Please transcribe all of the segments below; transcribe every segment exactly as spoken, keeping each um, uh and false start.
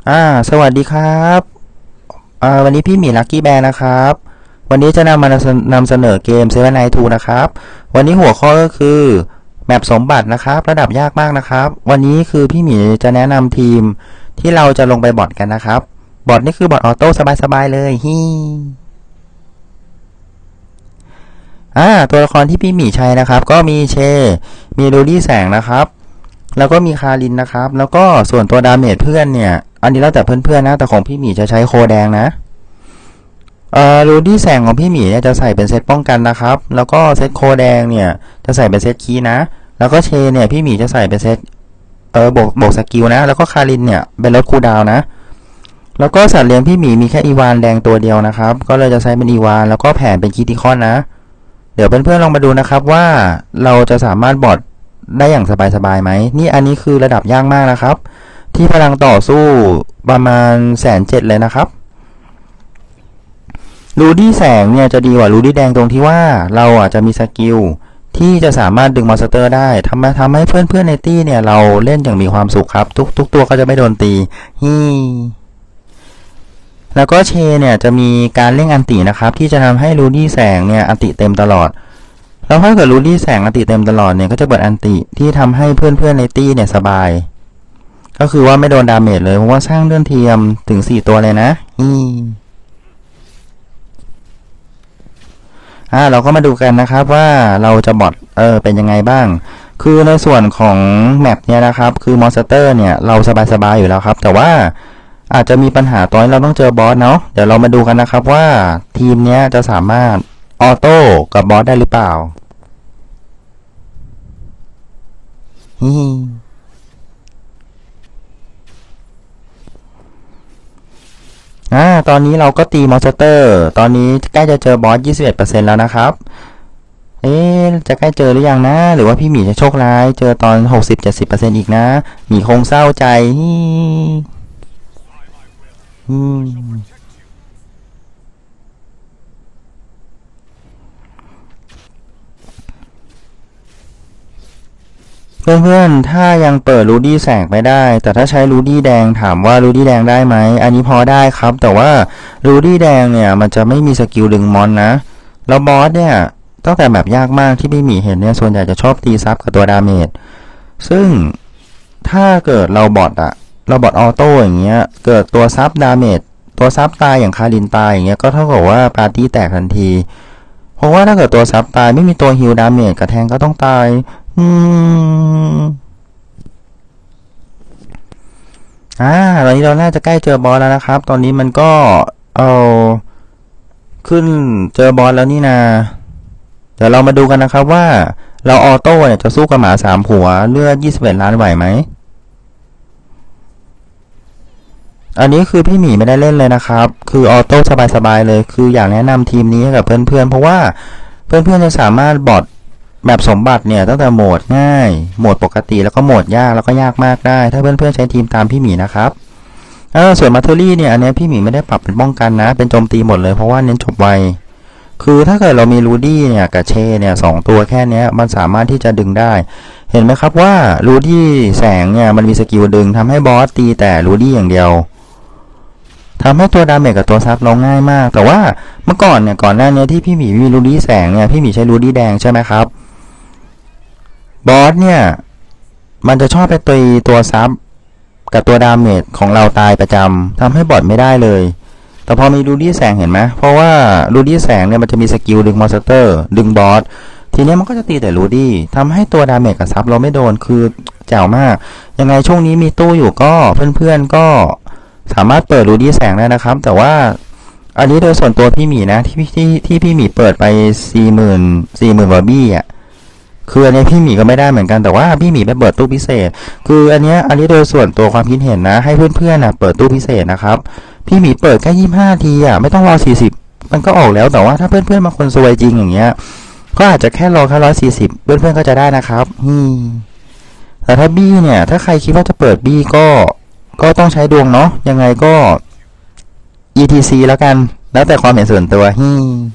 อ่าสวัสดีครับอ่าวันนี้พี่หมีลักกี้แบร์นะครับวันนี้จะนำมานำเสนอเกมเซเว่นไนท์ทูนะครับวันนี้หัวข้อก็คือแมปสมบัตินะครับระดับยากมากนะครับวันนี้คือพี่หมีจะแนะนำทีมที่เราจะลงไปบอทกันนะครับบอทนี่คือบอทออโต้สบายๆเลยฮีอ่าตัวละครที่พี่หมีใช้นะครับก็มีเชมีลูดี้แสงนะครับแล้วก็มีคารินนะครับแล้วก็ส่วนตัวดาเมจเพื่อนเนี่ยอันนี้แล้วแต่เพื่อนๆนะแต่ของพี่หมีจะใช้โคแดงนะเอ่อรูดี้แสงของพี่หมีเนี่ยจะใส่เป็นเซตป้องกันนะครับแล้วก็เซตโคแดงเนี่ยจะใส่เป็นเซตคีย์นะแล้วก็เชเนี่ยพี่หมีจะใส่เป็นเซตเออบวกบวกสกิลนะแล้วก็คารินเนี่ยเป็นลดคูลดาวน์นะแล้วก็สัตว์เลี้ยงพี่หมีมีแค่อีวานแดงตัวเดียวนะครับก็เลยจะใช้เป็นอีวานแล้วก็แผ่นเป็นคิติคอนนะเดี๋ยวเพื่อนๆลองมาดูนะครับว่าเราจะสามารถบอทได้อย่างสบายๆไหมนี่อันนี้คือระดับยากมากนะครับที่พลังต่อสู้ประมาณแสนเจ็ดเลยนะครับรูดี้แสงเนี่ยจะดีกว่ารูดี้แดงตรงที่ว่าเราอ่ะจะมีสกิลที่จะสามารถดึงมอนสเตอร์ได้ทำให้ทำให้เพื่อนๆในตี้เนี่ยเราเล่นอย่างมีความสุขครับทุกทุกตัวก็จะไม่โดนตีฮีแล้วก็เชเนี่ยจะมีการเล่นอันตินะครับที่จะทำให้รูดี้แสงเนี่ยอันติเต็มตลอดแล้วถ้าเกิดรูดี้แสงอันติเต็มตลอดเนี่ยก็จะเปิดอันติที่ทำให้เพื่อนๆในตี้เนี่ยสบายก็คือว่าไม่โดนดาเมจเลยเพราะว่าสร้างเลื่อนเทียมถึงสี่ตัวเลยนะฮีอ่าเราก็มาดูกันนะครับว่าเราจะบอทเออเป็นยังไงบ้างคือในส่วนของแมปเนี่ยนะครับคือมอนสเตอร์เนี่ยเราสบายๆอยู่แล้วครับแต่ว่าอาจจะมีปัญหาตอนเราต้องเจอบอสเนาะเดี๋ยวเรามาดูกันนะครับว่าทีมเนี้ยจะสามารถออโต้กับบอสได้หรือเปล่าฮีอ่าตอนนี้เราก็ตีมอนสเตอร์ตอนนี้ใกล้จะเจอบอส ยี่สิบเอ็ดเปอร์เซ็นต์ แล้วนะครับเอ๊ะจะใกล้เจอหรือยังนะหรือว่าพี่หมีจะโชคร้ายเจอตอน หกสิบเจ็ดสิบเปอร์เซ็นต์ อีกนะหมีคงเศร้าใจฮีอืมเพื่อนๆถ้ายังเปิดรูดี้แสงไม่ได้แต่ถ้าใช้รูดี้แดงถามว่ารูดี้แดงได้ไหมอันนี้พอได้ครับแต่ว่ารูดี้แดงเนี่ยมันจะไม่มีสกิลดึงมอนนะแล้วบอสเนี่ยตั้งแต่แบบยากมากที่พี่หมีเห็นเนี่ยส่วนใหญ่จะชอบตีซับกับตัวดาเมจซึ่งถ้าเกิดเราบอทอะเราบอทออโต้อย่างเงี้ยเกิดตัวซับดาเมจตัวซับตายอย่างคารินตายอย่างเงี้ยก็เท่ากับว่าปาร์ตี้แตกทันทีเพราะว่าถ้าเกิดตัวซับตายไม่มีตัวฮิลดาเมจกับแทงก็ต้องตายอืมอ่าตอนนี้เราน่าจะใกล้เจอบอสแล้วนะครับตอนนี้มันก็เอาขึ้นเจอบอสแล้วนี่นาเดี๋ยวเรามาดูกันนะครับว่าเราออโต้เนี่ยจะสู้กับหมาสามหัวเลือดยี่สิบเอ็ดล้านไหวไหมอันนี้คือพี่หมีไม่ได้เล่นเลยนะครับคือออโต้สบายๆเลยคืออยากแนะนำทีมนี้ให้กับเพื่อนๆเพราะว่าเพื่อนๆจะสามารถบอทแบบสมบัติเนี่ยตั้งแต่โหมดง่ายโหมดปกติแล้วก็โหมดยากแล้วก็ยากมากได้ถ้าเพื่อนๆใช้ทีมตามพี่หมีนะครับเออส่วนมาเทอรี่เนี่ยอันนี้พี่หมีไม่ได้ปรับเป็นป้องกันนะเป็นโจมตีหมดเลยเพราะว่าเน้นจบไวคือถ้าเกิดเรามีรูดี้เนี่ยกับเชเนี่ยสองตัวแค่นี้มันสามารถที่จะดึงได้เห็นไหมครับว่ารูดี้แสงเนี่ยมันมีสกิลดึงทำให้บอสตีแต่รูดี้อย่างเดียวทำให้ตัวดาเมจกับตัวซับเราง่ายมากแต่ว่าเมื่อก่อนเนี่ยก่อนหน้านี้ที่พี่หมีมีรูดี้แสงเนี่ยพี่หมีใช้รูดี้แดงใช่ไหมครับบอสเนี่ยมันจะชอบไปตีตัวซับกับตัวดาเมจของเราตายประจำทำให้บอทไม่ได้เลยแต่พอมีรูดี้แสงเห็นไหมเพราะว่ารูดี้แสงเนี่ยมันจะมีสกิลดึงมอนสเตอร์ดึงบอสทีนี้มันก็จะตีแต่รูดี้ทำให้ตัวดาเมจกับซับเราไม่โดนคือแจ๋วมากยังไงช่วงนี้มีตู้อยู่ก็เพื่อนๆก็สามารถเปิดรูดี้แสงได้นะครับแต่ว่าอันนี้โดยส่วนตัวพี่หมีนะที่ที่ที่พี่หมีเปิดไปสี่หมื่นสี่หมื่นบาร์บี้อ่ะคืออันนี้พี่หมีก็ไม่ได้เหมือนกันแต่ว่าพี่หมีไปเปิดตู้พิเศษคืออันนี้อันนี้โดยส่วนตัวความคิดเห็นนะให้เพื่อนๆนะเปิดตู้พิเศษนะครับพี่หมีเปิดแค่ยี่สิบห้าทีอ่ะไม่ต้องรอสี่สิบมันก็ออกแล้วแต่ว่าถ้าเพื่อนๆบางคนซวยจริงอย่างเงี้ยก็อาจจะแค่รอแค่ร้อยสี่สิบเพื่อนๆก็จะได้นะครับอืมแต่ถ้าบี้เนี่ยถ้าใครคิดว่าจะเปิดบี้ก็ก็ต้องใช้ดวงเนาะยังไงก็ อี ที ซี แล้วกันแล้วแต่ความเห็นส่วนตัวฮี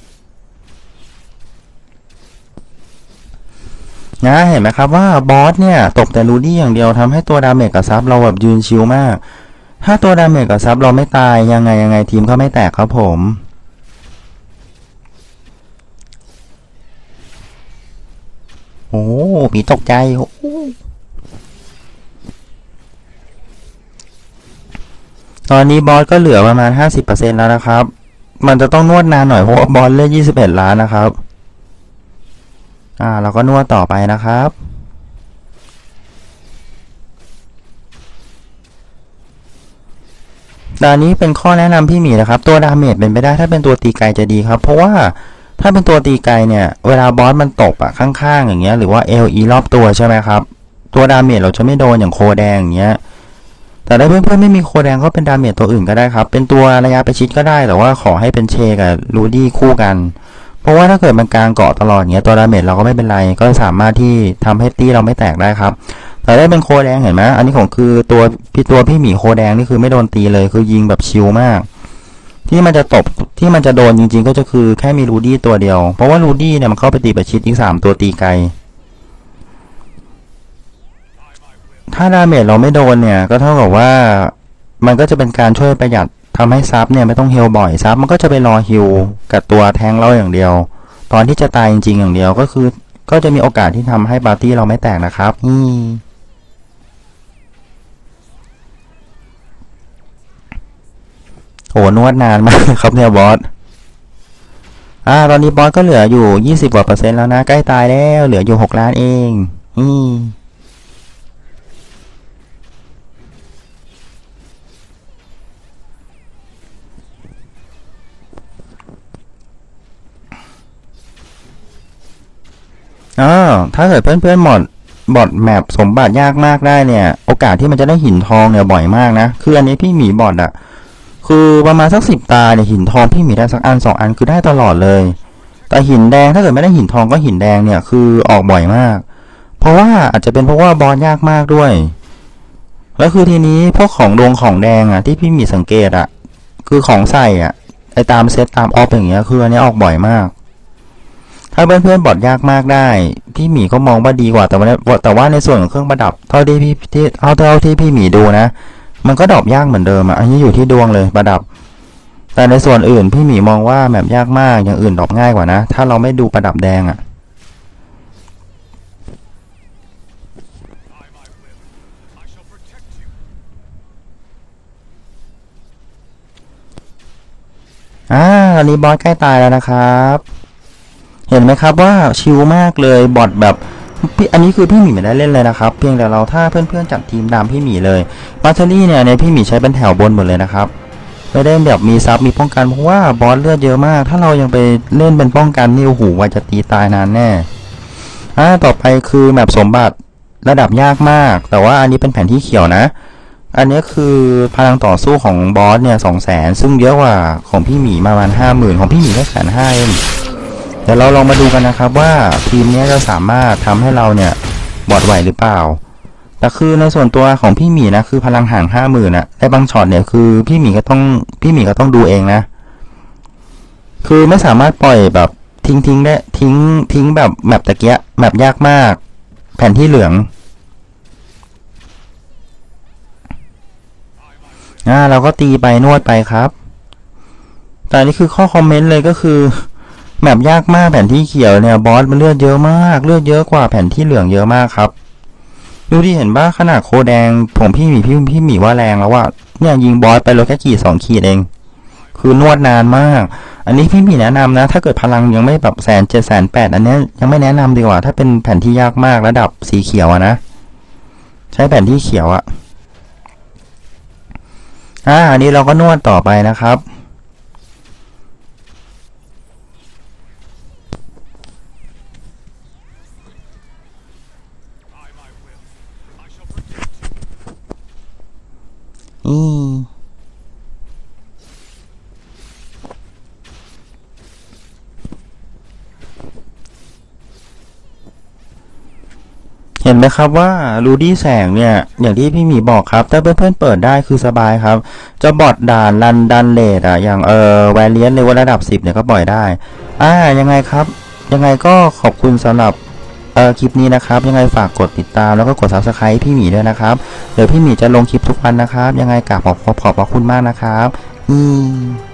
นะเห็นไหมครับว่าบอสเนี่ยตบแต่รูดี้อย่างเดียวทำให้ตัวดาเมจกับซับเราแบบยืนชิลมากถ้าตัวดาเมจกับซับเราไม่ตายยังไงยังไงทีมก็ไม่แตกครับผมโอ้ผีตกใจตอนนี้บอสก็เหลือประมาณ ห้าสิบเปอร์เซ็นต์ แล้วนะครับมันจะต้องนวดนานหน่อยเพราะว่าบอสเลือดยี่สิบเอ็ดล้านนะครับอ่าเราก็นวดต่อไปนะครับด้านนี้เป็นข้อแนะนำพี่หมีนะครับตัวดาเมจเป็นไปได้ถ้าเป็นตัวตีไกลจะดีครับเพราะว่าถ้าเป็นตัวตีไกลเนี่ยเวลาบอสมันตบอะข้างๆอย่างเงี้ยหรือว่า เอล อี รอบตัวใช่ไหมครับตัวดาเมจเราจะไม่โดนอย่างโคแดงอย่างเงี้ยแต่ถ้าเพื่อนๆไม่มีโคแดงก็เป็นดาเมจตัวอื่นก็ได้ครับเป็นตัวระยะประชิดก็ได้แต่ว่าขอให้เป็นเชกับรูดี้คู่กันเพราะว่าถ้าเกิดมันกลางเกาะตลอดเงี้ยตัวดาเมจเราก็ไม่เป็นไรก็สามารถที่ทำให้ตีเราไม่แตกได้ครับแต่ได้เป็นโคแดงเห็นไหมอันนี้ของคือตัวพี่ตัวพี่หมีโคแดงนี่คือไม่โดนตีเลยคือยิงแบบชิลมากที่มันจะตบที่มันจะโดนจริงๆก็จะคือแค่มีรูดี้ตัวเดียวเพราะว่ารูดี้เนี่ยมันเข้าไปตีประชิดอีกสามตัวตีไกลถ้าดาเมจเราไม่โดนเนี่ยก็เท่ากับว่ามันก็จะเป็นการช่วยประหยัดทำให้ซับเนี่ยไม่ต้องเฮลบ่อยซับมันก็จะไปรอฮิลกับตัวแทงเราอย่างเดียวตอนที่จะตายจริงๆอย่างเดียวก็คือก็จะมีโอกาสที่ทำให้ปาร์ตี้เราไม่แตกนะครับนี่โหนวดนานมากครับเนี่ยบอสอ่าตอนนี้บอสก็เหลืออยู่ยี่สิบกว่าเปอร์เซ็นต์แล้วนะใกล้ตายแล้วเหลืออยู่หกล้านเองอืมอ๋อถ้าเกิดเพื่อนๆหมดบอทแมปสมบัติยากมากได้เนี่ยโอกาสที่มันจะได้หินทองเนี่ยบ่อยมากนะคืออันนี้พี่หมีบอทอะคือประมาณสักสิบตาเนี่ยหินทองพี่หมีได้สักอันสองอันคือได้ตลอดเลยแต่หินแดงถ้าเกิดไม่ได้หินทองก็หินแดงเนี่ยคือออกบ่อยมากเพราะว่าอาจจะเป็นเพราะว่าบอสยากมากด้วยแล้วคือทีนี้พวกของดวงของแดงอะที่พี่หมีสังเกตอะคือของใส่อะไอตามเซตตามออฟอย่างเงี้ยคืออันนี้ออกบ่อยมากถ้าเพื่อนๆบอทยากมากได้พี่หมีก็มองว่าดีกว่าแต่ว่าแต่ว่าในส่วนของเครื่องประดับเท่าที่พี่ที่เท่าเท่าที่พี่หมีดูนะมันก็ดรอปยากเหมือนเดิมอ่ะอันนี้อยู่ที่ดวงเลยประดับแต่ในส่วนอื่นพี่หมีมองว่าแบบยากมากอย่างอื่นดรอปง่ายกว่านะถ้าเราไม่ดูประดับแดงอ่ะอ่าตอนนี้บอสใกล้ตายแล้วนะครับเห็นไหมครับว่าชิลมากเลยบอทแบบอันนี้คือพี่หมีไม่ได้เล่นเลยนะครับเพียงแต่เราถ้าเพื่อนๆจัดทีมตามพี่หมีเลยบัตเตอรี่เนี่ยในพี่หมีใช้เป็นแถวบนหมดเลยนะครับไม่ได้แบบมีซับมีป้องกันเพราะว่าบอสเลือดเยอะมากถ้าเรายังไปเล่นเป็นป้องกันนี่โอ้โหว่าจะตีตายนานแน่อ่าต่อไปคือแมปสมบัติระดับยากมากแต่ว่าอันนี้เป็นแผนที่เขียวนะอันนี้คือพลังต่อสู้ของบอสเนี่ยสองแสนซึ่งเยอะกว่าของพี่หมีประมาณห้าหมื่นของพี่หมีแค่แสนห้าเองเดี๋ยวเราลองมาดูกันนะครับว่าทีมนี้จะสามารถทำให้เราเนี่ยบอดไหวหรือเปล่าแต่คือในส่วนตัวของพี่หมีนะคือพลังห่างห้าหมื่นอะได้บางช็อตเนี่ยคือพี่หมีก็ต้องพี่หมีก็ต้องดูเองนะคือไม่สามารถปล่อยแบบทิ้งทิ้งได้ทิ้งทิ้งแบบแมปตะเกียะแมปยากมากแผ่นที่เหลืองอ่าเราก็ตีไปนวดไปครับแต่นี่คือข้อคอมเมนต์เลยก็คือแมปยากมากแผ่นที่เขียวเนี่ยบอสมันเลือดเยอะมากเลือดเยอะกว่าแผ่นที่เหลืองเยอะมากครับดูที่เห็นบ้าขนาดโคแดงผมพี่หมีพี่พี่หมีว่าแรงแล้วว่าเนี่ยยิงบอสไปเลยแค่ขีดสองขีดเองคือนวดนานมากอันนี้พี่หมีแนะนำนะถ้าเกิดพลังยังไม่แบบแสนเจ็ดแสนแปดอันนี้ยังไม่แนะนำดีกว่าถ้าเป็นแผ่นที่ยากมากระดับสีเขียวอะนะใช้แผ่นที่เขียวอะอ่าอันนี้เราก็นวดต่อไปนะครับอืมเห็นไหมครับว่ารูดี้แสงเนี่ยอย่างที่พี่หมีบอกครับถ้าเพื่อนๆเปิดได้คือสบายครับจะบอทด่านรันดันเลดอะอย่างเออแวรเลียนในระดับสิบเนี่ยก็ปล่อยได้อ่ายังไงครับยังไงก็ขอบคุณสำหรับเอ่อคลิปนี้นะครับยังไงฝากกดติดตามแล้วก็กด ซับสไครบ์ พี่หมีด้วยนะครับเดี๋ยวพี่หมีจะลงคลิปทุกวันนะครับยังไงกราบขอบขอบพระคุณมากนะครับอืม